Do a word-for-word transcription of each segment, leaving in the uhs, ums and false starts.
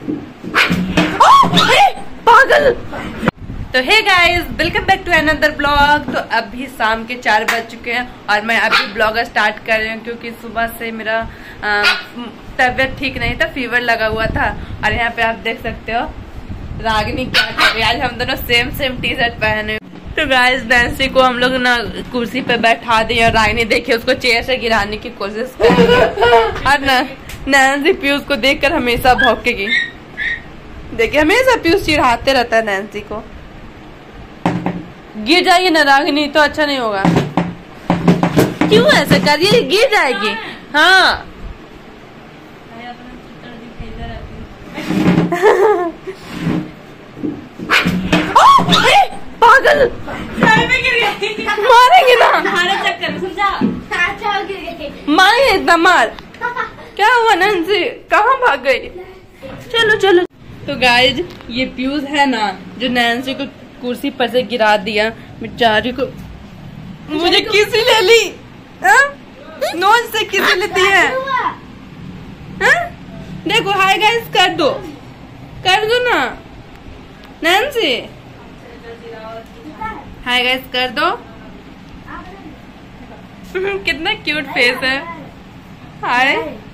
पागल। तो hey guys, welcome back to another blog. तो अभी शाम के चार बज चुके हैं और मैं अभी ब्लॉग स्टार्ट कर रही हूँ क्योंकि सुबह से मेरा तबीयत ठीक नहीं था, फीवर लगा हुआ था। और यहाँ पे आप देख सकते हो रागिनी क्या कर रही है। आज हम दोनों सेम सेम टी शर्ट पहने। तो गाइस, नैन्सी को हम लोग ना कुर्सी पे बैठा दिए और रागिनी देखिए उसको चेयर से गिराने की कोशिश कर रही है। और ना नैन्सी पीयूष को देखकर हमेशा भौंकेगी। देखिए हमेशा पीयूष चिढ़ाते रहता है नैन्सी को। गिर जाएगी ना रागिनी तो अच्छा नहीं होगा। क्यों ऐसे करिए, गिर जाएगी। हाँ पागल, मारेंगे ना, मारेंगे इतना मार। क्या हुआ नैन्सी, कहाँ भाग गई? चलो चलो। तो गाइज, ये पीयूष है ना जो नैन्सी को कुर्सी पर से गिरा दिया। बेचारी को मुझे किसी ले ली, नोज से किसी लेती है। हा? देखो हाय गाइस कर दो, कर दो ना नैन्सी, हाय गाइस कर दो। कितना क्यूट फेस है। Hi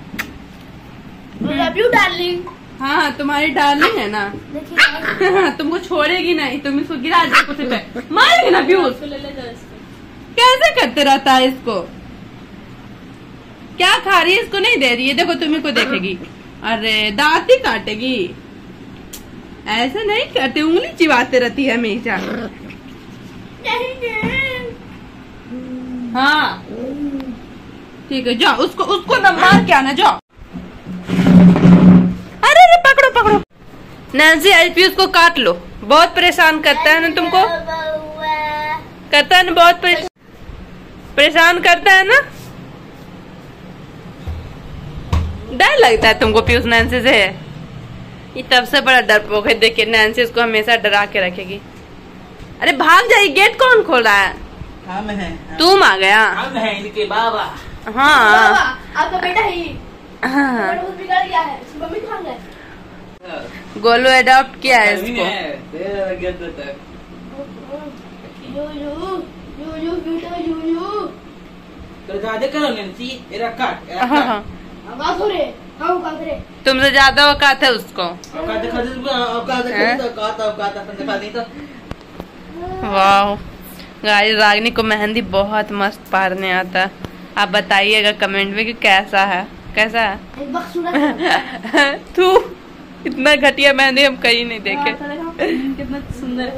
love you darling. हाँ तुम्हारी डार्लिंग है ना। तुमको छोड़ेगी नहीं, तुम इसको गिरा दो कुछ पे, मारेगी ना पीयूष। कैसे करते रहता है इसको, क्या खा रही है इसको नहीं दे रही है। देखो तुम्हें को देखेगी, अरे दांत ही काटेगी। ऐसे नहीं करते, उंगली चिबाते रहती है हमेशा। हाँ ठीक है, जाओ उसको उसको न मार के आना, जाओ। अरे अरे पकड़ो पकड़ो। नैन्सी आज पीयूष को काट लो, बहुत परेशान करता है ना तुमको, करता है ना, बहुत परेशान परेशान करता है ना। डर लगता है तुमको पीयूष नैन्सी से। ये तब से बड़ा डरपोक है। देखिए नैन्सी इसको हमेशा डरा के रखेगी। अरे भाग जाइए, गेट कौन खोल रहा है? हम हैं। तुम आ गया? हम हैं इनके बाबा। हाँ आपका बेटा है ये। हाँ। बिगड़ गया है, मम्मी कहाँ गए? गोलू अडॉप्ट किया है इसको। यू यू यू यू बेटा यू यू। तो ज्यादा करो नैन्सी, तेरा काट। हाँ हाँ आवाज हो रे, हाँ का करे। तुमसे ज्यादा औकात है उसको। औकात दिखा दे, औकात दिखा दे, औकात औकात अपन दिखा दी तो। वाह गाइस, रागिनी को मेहंदी बहुत मस्त पारने आता है। आप बताइएगा कमेंट में कि कैसा है, कैसा है। एक बार सुना तू इतना घटिया मेहंदी हम कहीं नहीं देखे। कितना सुंदर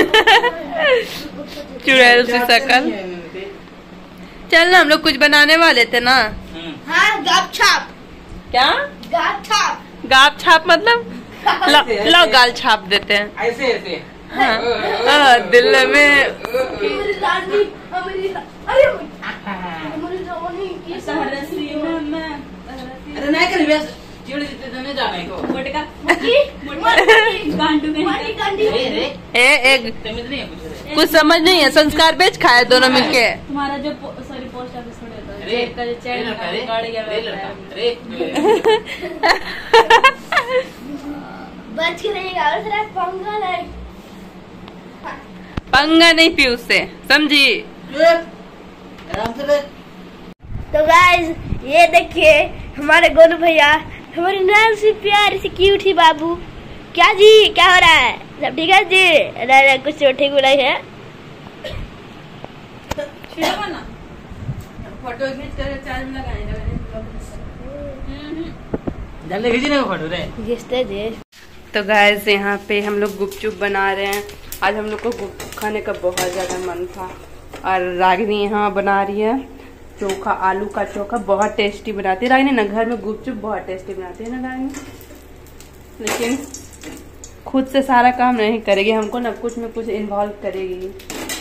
चुड़ैल सी शकल। चल ना, हम लोग कुछ बनाने वाले थे ना। हाँ गाप छाप। क्या गाप छाप? गाप छाप मतलब लो गाल छाप देते हैं ऐसे ऐसे। हाँ, हाँ, दिल में। मेरी रानी, मेरी अरे मेरी रानी की सरसी में। अरे नहीं कर बस, चिड़ चिड़ नहीं जाने को। मोटका मोटी मोटी गांडू में मोटी गांडी। अरे ए एक समझ नहीं है कुछ। कुछ समझ नहीं है। संस्कार बेच खाए दोनों मिलके। तुम्हारा जो सॉरी पोस्ट ऑफिस में रहता है, अरे जेब का जो चैन है गाड़ गया। अरे बच के रहेगा और तेरा पंगा नहीं। पंगा नहीं पी उससे, समझी। आराम से बैठ। तो गाइस ये देखिए हमारे गोलू भैया, हमारी नैन्सी प्यारी सी क्यूट ही बाबू। क्या जी, क्या हो रहा है? सब ठीक है जी? अरे कुछ ठीक नहीं है। फोटो खींच कर चार्ज में लगाएंगे। जल्दी खींची ना फोटो रे। घिसते जी। तो गाइस यहाँ पे हम लोग गुपचुप बना रहे हैं। आज हम लोग को गुपचुप खाने का बहुत ज़्यादा मन था और रागिनी यहाँ बना रही है चोखा, आलू का चोखा। बहुत टेस्टी बनाती है रागिनी ना, घर में गुपचुप बहुत टेस्टी बनाती है ना रागिनी। लेकिन खुद से सारा काम नहीं करेगी, हमको ना कुछ में कुछ इन्वॉल्व करेगी।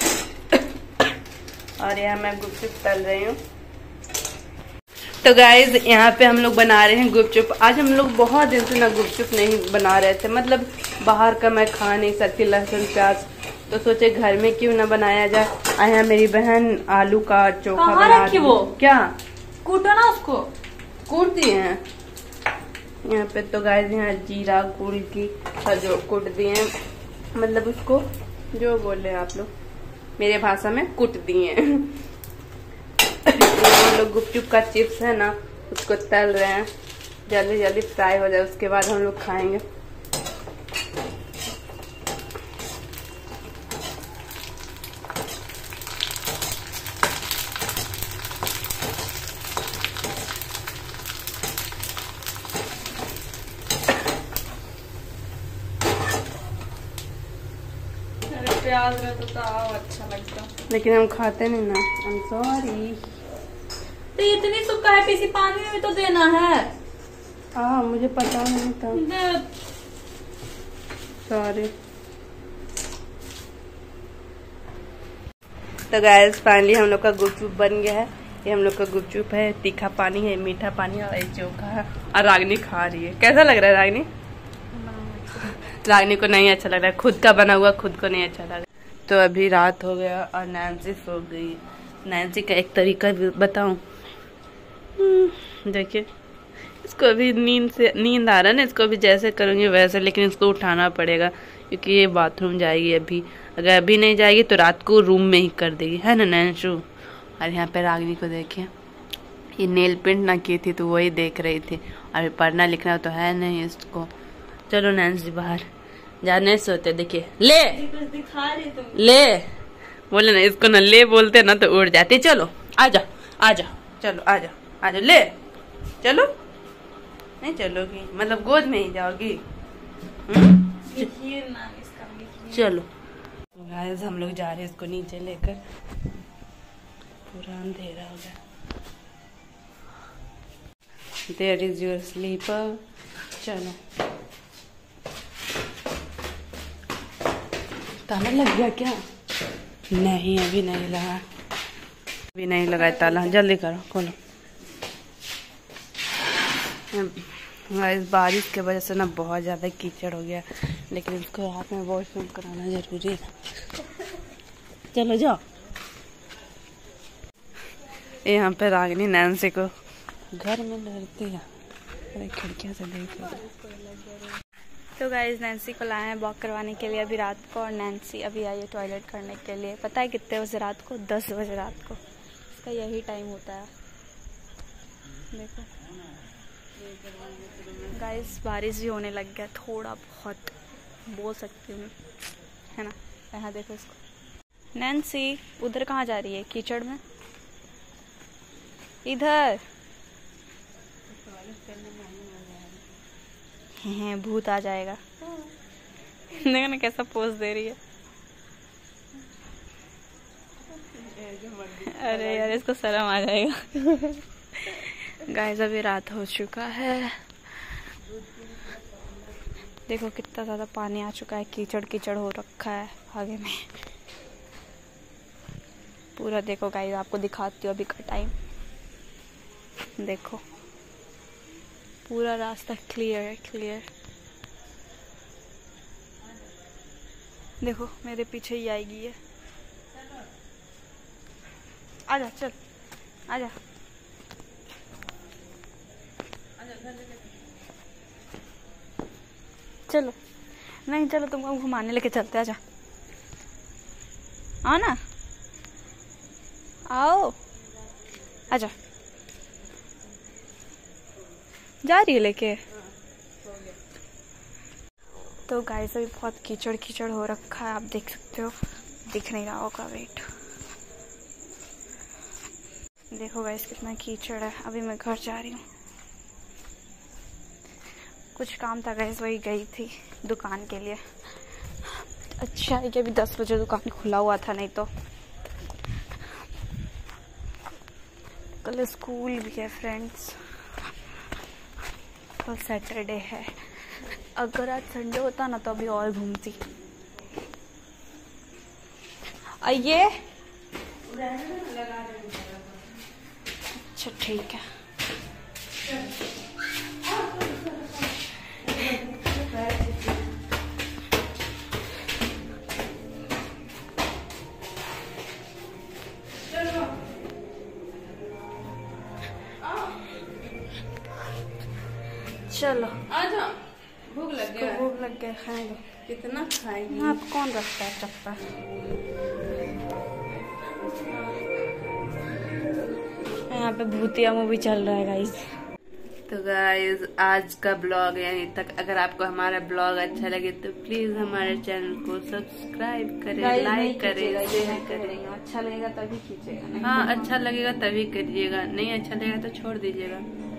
और यहाँ मैं गुपचुप तल रही हूँ। तो गाइज यहाँ पे हम लोग बना रहे हैं गुपचुप। आज हम लोग बहुत दिन से ना गुपचुप नहीं बना रहे थे, मतलब बाहर का मैं खा नहीं सकती लहसुन प्याज, तो सोचे घर में क्यों ना बनाया जाए। आया मेरी बहन आलू का चोखा बना रही। वो क्या कूटो ना उसको। कूट दिए हैं। यहाँ पे तो गाइस यहाँ जीरा गुड़ की जो कुट दिए हैं, मतलब उसको जो बोल रहे हैं आप लोग, मेरे भाषा में कुट दिए हैं। हम लोग गुपचुप का चिप्स है ना, उसको तल रहे हैं, जल्दी जल्दी फ्राई हो जाए, उसके बाद हम लोग खाएंगे। प्याज रहता तो और अच्छा लगता, लेकिन हम खाते नहीं ना, आई एम सॉरी। तो इतनी सूखा है, पीसी पानी में भी तो देना है। हाँ मुझे पता नहीं था, सॉरी। तो गाइस फाइनली हम लोग का गुपचुप बन गया है। ये हम लोग का गुपचुप है, तीखा पानी है, मीठा पानी है और ये चोखा है, और रागनी खा रही है। कैसा लग रहा है रागनी? रागनी को नहीं अच्छा लग रहा है, खुद का बना हुआ खुद को नहीं अच्छा लग रहा। तो अभी रात हो गया और नैन्सी सो गई। नैन्सी का एक तरीका बताऊं, देखिए इसको अभी नींद से नींद आ रहा है ना, इसको अभी जैसे करूँगी वैसे, लेकिन इसको उठाना पड़ेगा क्योंकि ये बाथरूम जाएगी अभी। अगर अभी नहीं जाएगी तो रात को रूम में ही कर देगी, है ना नैन्शु? और यहाँ पे रागनी को देखिए, ये नेल पेंट ना की थी तो वही देख रही थी। अभी पढ़ना लिखना तो है नहीं इसको। चलो नैन्सी बाहर जाने सोते, देखिए ले दिखा रही तुम, ले बोले ना, इसको ना ले बोलते ना तो उड़ जाती। चलो आजा आजा, चलो आजा आजा, ले चलो। नहीं चलोगी मतलब गोद में ही जाओगी? चलो गाइस हम लोग जा रहे हैं इसको नीचे लेकर, पूरा अंधेरा हो गया। There is your slipper. चलो ताला लग गया क्या? नहीं अभी नहीं लगा, अभी नहीं लगा ताला, जल्दी करो खोलो। इस बारिश की वजह से ना बहुत ज़्यादा कीचड़ हो गया, लेकिन इसको रात में वॉशरूम कराना जरूरी है। चलो जाओ। यहाँ पे रागनी नैन्सी को घर में डरती है, खिड़कियाँ से देख रही है। तो गाइस नैन्सी को लाए हैं वॉक करवाने के लिए अभी रात को, और नैन्सी अभी आई है टॉयलेट करने के लिए। पता है कितने बजे रात को? दस बजे रात को। इसका यही टाइम होता है। देखो गाइस बारिश भी होने लग गया, थोड़ा बहुत बोल सकती हूँ, है ना? यहाँ देखो इसको। नैन्सी उधर कहाँ जा रही है कीचड़ में? इधर हैं, भूत आ जाएगा। देखो ना कैसा पोज दे रही है। अरे यार इसको शर्म आ जाएगा। गाइस अभी रात हो चुका है, देखो कितना ज्यादा पानी आ चुका है, कीचड़ कीचड़ हो रखा है आगे में पूरा। देखो गाइस आपको दिखाती हूँ अभी का टाइम, देखो पूरा रास्ता क्लियर है, क्लियर। देखो मेरे पीछे ही आएगी ये। आजा चल, आजा चलो। नहीं चलो तुमको घुमाने लेके चलते, आजा आओ ना, आओ आजा। जा रही है लेके। तो गाइस अभी बहुत कीचड़ कीचड़ हो रखा है, आप देख सकते हो, दिख नहीं रहा होगा, वेट देखो गाइस कितना कीचड़ है। अभी मैं घर जा रही हूँ, कुछ काम था गाइस वही गई थी दुकान के लिए। अच्छा है कि अभी दस बजे दुकान खुला हुआ था, नहीं तो कल स्कूल भी है फ्रेंड्स, कल सैटरडे है। अगर आज संडे होता ना तो अभी और घूमती। आइए अच्छा ठीक है। चलो आ जाओ, भूख लग गया। भूख लग गया, खाएंगे। कितना खाएंगे? आप कौन रखता है चप्पा? यहाँ पे भूतिया मूवी चल रहा है गाइस। तो गाइस आज का ब्लॉग यानी तक, अगर आपको हमारा ब्लॉग अच्छा लगे तो प्लीज हमारे चैनल को सब्सक्राइब करें, लाइक करें, शेयर करें। अच्छा लगेगा तभी खींचेगा। हाँ, अच्छा लगेगा तभी करिएगा, नहीं अच्छा लगेगा तो छोड़ दीजिएगा।